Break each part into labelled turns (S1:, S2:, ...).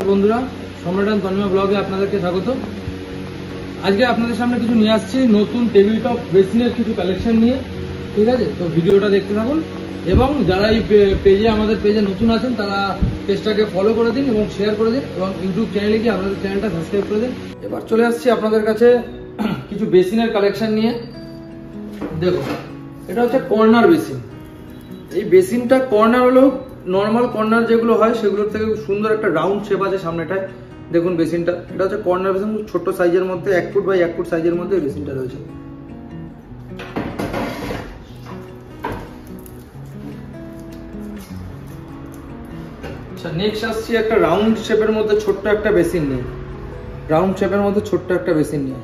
S1: বন্ধুরা, সম্রাট এন্ড তন্ময় ব্লগে আপনাদেরকে স্বাগত। আজকে আপনাদের সামনে কিছু নিয়ে আসছি, নতুন টেবিল টপ বেসিনের কিছু কালেকশন নিয়ে। ঠিক আছে, তো ভিডিওটা দেখতে থাকুন এবং যারা এই আমাদের পেজে নতুন আছেন তারা পেজটাকে ফলো করে দিন এবং শেয়ার করে দিন এবং ইউটিউব চ্যানেলে গিয়ে আপনাদের চ্যানেলটা সাবস্ক্রাইব করে দিন। এবার চলে আসছি আপনাদের কাছে কিছু বেসিনের কালেকশন নিয়ে। দেখুন, এটা হচ্ছে কর্নার বেসিন। এই বেসিনটা কর্নার হলো নর্মাল কর্নার যেগুলো হয় সেগুলোর থেকে সুন্দর একটা রাউন্ড শেপ আছে সামনেটায়। দেখুন বেসিনটা, এটা হচ্ছে কর্নার বেসিন, ছোট সাইজের মধ্যে 1 ফুট বাই 1 ফুট সাইজের মধ্যে এই বেসিনটা রয়েছে। আচ্ছা, নেক্সট আসছি একটা রাউন্ড শেপের মধ্যে ছোট্ট একটা বেসিন নিয়ে। রাউন্ড শেপের মধ্যে ছোট্ট একটা বেসিন নিয়ে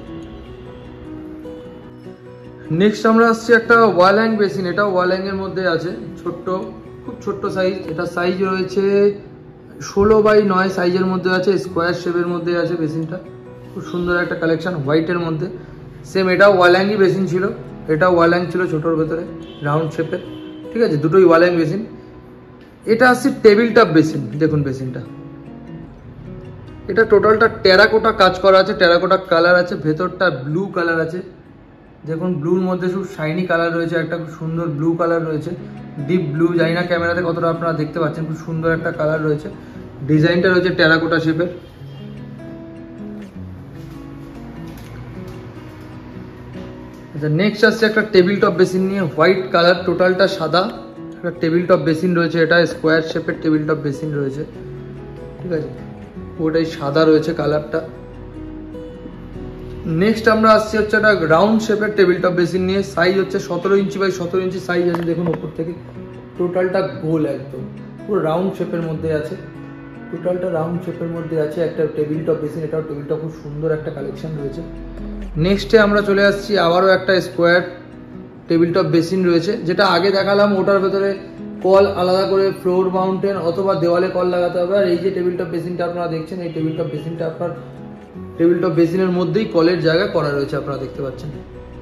S1: নেক্সট আমরা আসছি একটা ওয়াল হ্যাং বেসিন। এটা ওয়াল হ্যাং এর মধ্যে আছে, ছোট্ট, খুব ছোট্ট সাইজ। এটা সাইজ রয়েছে 16 বাই 9 সাইজের মধ্যে আছে, স্কোয়ার শেপের মধ্যে আছে বেসিনটা। খুব সুন্দর একটা কালেকশন হোয়াইটের মধ্যে। সেম এটাও ওয়াল হ্যাংই বেসিন ছিল, এটাও ওয়াল হ্যাং ছিল ছোটোর ভেতরে রাউন্ড শেপের। ঠিক আছে, দুটোই ওয়াল হ্যাং বেসিন। এটা আসছে টেবিল টপ বেসিন। দেখুন বেসিনটা, এটা টোটালটা টেরাকোটা কাজ করা আছে, টেরাকোটা কালার আছে, ভেতরটা ব্লু কালার আছে। দেখুন ব্লুর মধ্যে খুব শাইনি কালার রয়েছে, একটা খুব সুন্দর ব্লু কালার রয়েছে, ডিপ ব্লু। জানি না ক্যামেরাতে কতটা আপনারা দেখতে পাচ্ছেন, খুব সুন্দর একটা কালার রয়েছে। ডিজাইনটা রয়েছে টেরাকোটা শেপের। আচ্ছা, নেক্সট আসছে একটা টেবিল টপ বেসিন নিয়ে, হোয়াইট কালার, টোটালটা সাদা। একটা টেবিল টপ বেসিন রয়েছে, এটা স্কোয়ার শেপের টেবিল টপ বেসিন রয়েছে। ঠিক আছে, পুরোটাই সাদা রয়েছে কালারটা। নেক্সট আমরা আসছি হচ্ছে একটা রাউন্ড শেপের টেবিল টপ বেসিন নিয়ে। সাইজ হচ্ছে 17 ইঞ্চি বাই 17 ইঞ্চি সাইজ আছে। দেখুন ওপর থেকে টোটালটা গোল, একদম পুরো রাউন্ড শেপের মধ্যে আছে। টোটালটা রাউন্ড শেপের মধ্যে আছে একটা টেবিল টপ বেসিন। এটাও টেবিল টপ, খুব সুন্দর একটা কালেকশন রয়েছে। নেক্সটে আমরা চলে আসছি আবারও একটা স্কোয়ার টেবিল টপ বেসিন রয়েছে, যেটা আগে দেখালাম ওটার ভেতরে কল আলাদা করে ফ্লোর মাউন্টেন অথবা দেওয়ালে কল লাগাতে হবে। আর এই যে টেবিল টপ বেসিনটা আপনারা দেখছেন, এই টেবিল টপ বেসিনটা আপনার টেবিল টপ বেসিনের মধ্যেই কলের জায়গা করা রয়েছে, আপনারা দেখতে পাচ্ছেন।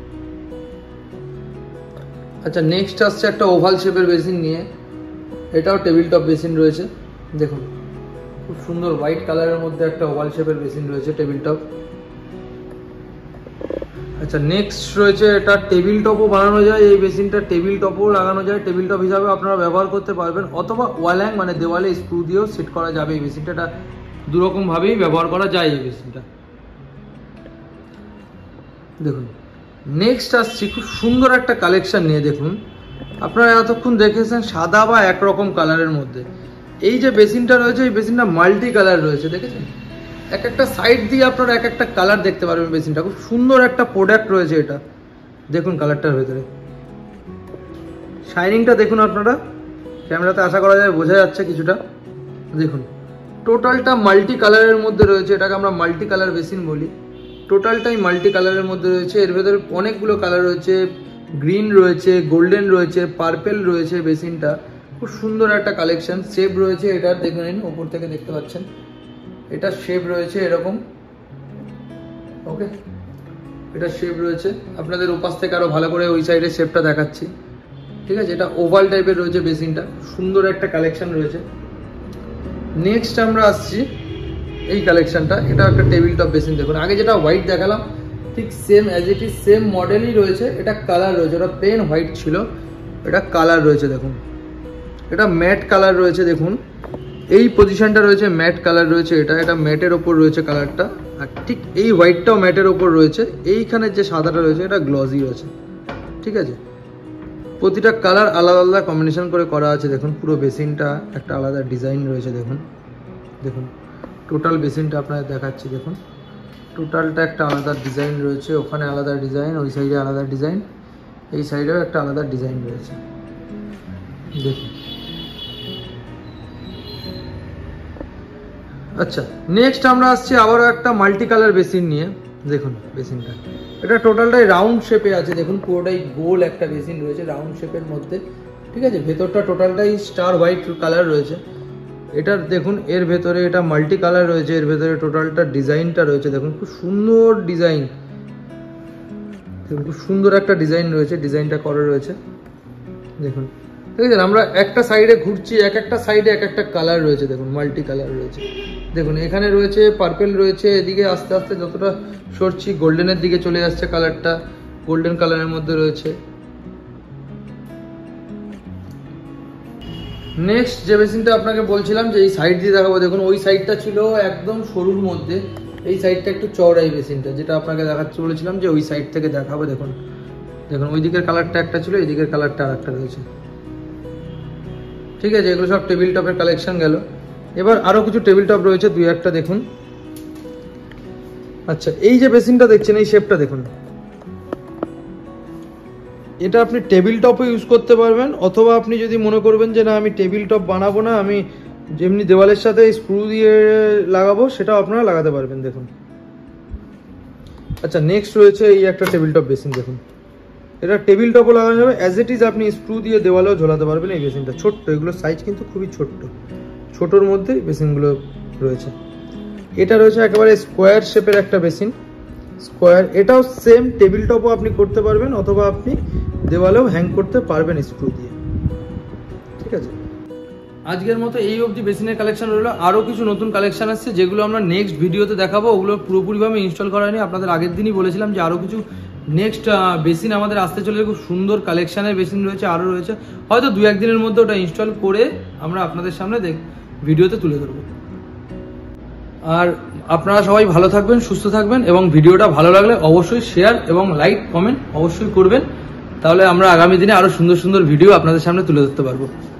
S1: আচ্ছা, নেক্সট আসছে একটা ওভাল শেপের বেসিন নিয়ে। এটাও টেবিল টপ বেসিন রয়েছে। দেখুন খুব সুন্দর হোয়াইট কালারের মধ্যে একটা ওভাল শেপের বেসিন রয়েছে, টেবিল টপ। আচ্ছা, নেক্সট রয়েছে এটা টেবিল টপও বানানো যায়। এই বেসিনটা টেবিল টপও লাগানো যায়, টেবিল টপ হিসাবে আপনারা ব্যবহার করতে পারবেন, অথবা ওয়াল হ্যাং মানে দেওয়ালে স্ক্রু দিয়েও সেট করা যাবে এই বেসিনটা। এটা দুরকমভাবেই ব্যবহার করা যায় এই বেসিনটা। দেখুন নেক্সট আসছি খুব সুন্দর একটা কালেকশন নিয়ে। দেখুন আপনারা এতক্ষণ দেখেছেন সাদা বা একরকম কালারের মধ্যে, এই যে বেসিনটা রয়েছে এই বেসিনটা মাল্টি কালার রয়েছে। দেখেছেন, এক একটা সাইড দিয়ে আপনারা এক একটা কালার দেখতে পারবেন। বেসিনটা খুব সুন্দর একটা প্রোডাক্ট রয়েছে এটা। দেখুন কালারটার ভেতরে শাইনিংটা দেখুন, আপনারা ক্যামেরাতে আশা করা যায় বোঝা যাচ্ছে কিছুটা। দেখুন টোটালটা মাল্টি কালারের মধ্যে রয়েছে, এটাকে আমরা মাল্টি কালার বেসিন বলি। টোটালটাই মাল্টি কালারের মধ্যে রয়েছে। এর ভেতরে অনেকগুলো কালার রয়েছে, গ্রিন রয়েছে, গোল্ডেন রয়েছে, পার্পেল রয়েছে। বেসিনটা খুব সুন্দর একটা কালেকশন। শেপ রয়েছে এটা, দেখে নিন ওপর থেকে দেখতে পাচ্ছেন, এটা শেপ রয়েছে এরকম। ওকে, এটা শেপ রয়েছে, আপনাদের ওপাশ থেকে আরো ভালো করে ওই সাইডে শেপটা দেখাচ্ছি। ঠিক আছে, এটা ওভাল টাইপের রয়েছে বেসিনটা, সুন্দর একটা কালেকশন রয়েছে। নেক্সট আমরা আসছি এই কালেকশনটা, এটা একটা টেবিল টপ বেসিন। দেখুন আগে যেটা হোয়াইট দেখালাম ঠিক same as it is same মডেলই রয়েছে। এটা কালার রয়েছে, ওটা প্লেন হোয়াইট ছিল, এটা কালার রয়েছে। দেখুন এটা ম্যাট কালার রয়েছে। দেখুন এই পজিশনটা রয়েছে ম্যাট কালার রয়েছে, এটা ম্যাটের ওপর রয়েছে কালারটা। আর ঠিক এই হোয়াইটটাও ম্যাটের ওপর রয়েছে। এইখানে যে সাদাটা রয়েছে এটা গ্লসি রয়েছে। ঠিক আছে, প্রতিটা কালার আলাদা আলাদা কম্বিনেশন করে করা আছে। দেখুন পুরো বেসিনটা একটা আলাদা ডিজাইন রয়েছে। দেখুন দেখুন টোটাল বেসিনটা আপনাদের দেখাচ্ছি। দেখুন টোটালটা একটা আলাদা ডিজাইন রয়েছে, ওখানে আলাদা ডিজাইন, ওই সাইডে আলাদা ডিজাইন, এই সাইডেও একটা আলাদা ডিজাইন রয়েছে। দেখুন আচ্ছা, নেক্সট আমরা আসছি আবারও একটা মাল্টি কালার বেসিন নিয়ে। দেখুন বেসিনটা, এটা টোটালটাই রাউন্ড শেপে আছে। দেখুন পুরোটাই গোল একটা বেসিন রয়েছে রাউন্ড শেপের মধ্যে। ঠিক আছে, ভেতরটা টোটালটাই স্টার হোয়াইট কালার রয়েছে। এটার দেখুন এর ভেতরে এটা মাল্টি কালার রয়েছে, এর ভেতরে টোটালটা ডিজাইনটা রয়েছে। দেখুন খুব সুন্দর ডিজাইন, দেখুন খুব সুন্দর একটা ডিজাইন রয়েছে, ডিজাইনটা করা রয়েছে। দেখুন দেখেছেন আমরা একটা সাইডে ঘুরছি, এক একটা সাইডে এক একটা কালার রয়েছে, দেখুন মাল্টি কালার রয়েছে। দেখুন এখানে রয়েছে পার্পেল রয়েছে, এদিকে আস্তে আস্তে যতটা সরছি গোল্ডেনের দিকে চলে আসছে, কালারটা গোল্ডেন কালারের মধ্যে রয়েছে। নেক্সট যে বেসিনটা আপনাকে বলছিলাম যে এই সাইড দিয়ে দেখাবো, দেখুন ওই সাইডটা ছিল একদম সরুর মধ্যে, এই সাইডটা একটু চওড়াই বেসিনটা, যেটা আপনাকে দেখাচ্ছি বলেছিলাম যে ওই সাইড থেকে দেখাবো। দেখুন দেখুন ওই দিকের কালারটা একটা ছিল, এই দিকের কালারটা আর একটা রয়েছে। ঠিক আছে, এগুলো সব টেবিল টপের কালেকশন গেল। এবার আরও কিছু টেবিল টপ রয়েছে, দুই একটা দেখুন। আচ্ছা, এই যে বেসিনটা দেখছেন, এই শেপটা দেখুন, এটা আপনি টেবিল টপও ইউজ করতে পারবেন, অথবা আপনি যদি মনে করবেন যে না আমি টেবিল টপ বানাবো না, আমি যেমনি দেওয়ালের সাথে স্ক্রু দিয়ে লাগাবো, সেটাও আপনারা লাগাতে পারবেন। দেখুন আচ্ছা, নেক্সট রয়েছে এই একটা টেবিল টপ বেসিন। দেখুন এটা টেবিল টপও লাগানো যাবে, অ্যাজ ইট ইজ আপনি স্ক্রু দিয়ে দেওয়ালেও ঝোলাতে পারবেন। এই বেসিনটা ছোট্ট, এগুলোর সাইজ কিন্তু খুবই ছোট্ট, ছোটোর মধ্যে বেসিনগুলো রয়েছে। এটা রয়েছে একেবারে স্কোয়ার শেপের একটা বেসিন, স্কোয়ার, এটাও সেম টেবিল টপও আপনি করতে পারবেন, অথবা আপনি দেওয়ালেও হ্যাং করতে পারবেন স্ক্রু দিয়ে। ঠিক আছে, আজকের মতো এই অবধি বেসিনের কালেকশন রইলো। আরও কিছু নতুন কালেকশন আসছে যেগুলো আমরা নেক্সট ভিডিওতে দেখাবো। ওগুলো পুরোপুরিভাবে ইনস্টল করা হয়নি, আপনাদের আগের দিনই বলেছিলাম যে আরও কিছু নেক্সট বেসিন আমাদের আসতে চলে, খুব সুন্দর কালেকশানের বেসিন রয়েছে, আরও রয়েছে, হয়তো দু একদিনের মধ্যে ওটা ইনস্টল করে আমরা আপনাদের সামনে ভিডিওতে তুলে ধরবো। আর আপনারা সবাই ভালো থাকবেন, সুস্থ থাকবেন, এবং ভিডিওটা ভালো লাগলে অবশ্যই শেয়ার এবং লাইক কমেন্ট অবশ্যই করবেন, তাহলে আমরা আগামী দিনে আরও সুন্দর সুন্দর ভিডিও আপনাদের সামনে তুলে ধরতে পারবো।